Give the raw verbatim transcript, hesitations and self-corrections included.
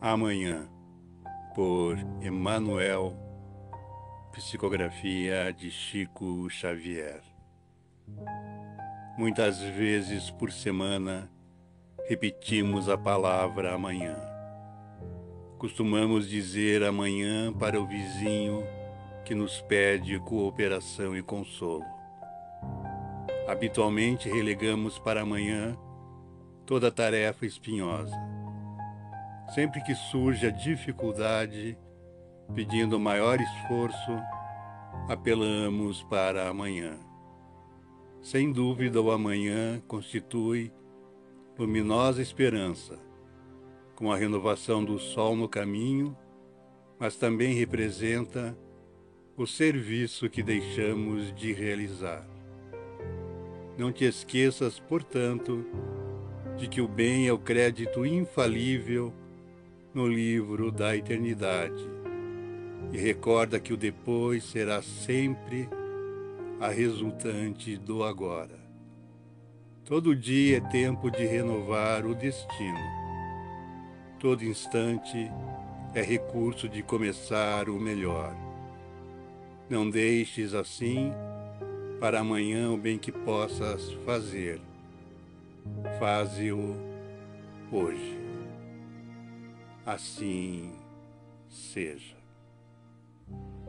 Amanhã, por Emmanuel, psicografia de Chico Xavier. Muitas vezes por semana repetimos a palavra amanhã. Costumamos dizer amanhã para o vizinho que nos pede cooperação e consolo. Habitualmente relegamos para amanhã toda tarefa espinhosa. Sempre que surge a dificuldade, pedindo maior esforço, apelamos para amanhã. Sem dúvida, o amanhã constitui luminosa esperança, com a renovação do sol no caminho, mas também representa o serviço que deixamos de realizar. Não te esqueças, portanto, de que o bem é o crédito infalível no livro da eternidade, e recorda que o depois será sempre a resultante do agora. Todo dia é tempo de renovar o destino. Todo instante é recurso de começar o melhor. Não deixes assim para amanhã o bem que possas fazer. Faze-o hoje. Assim seja.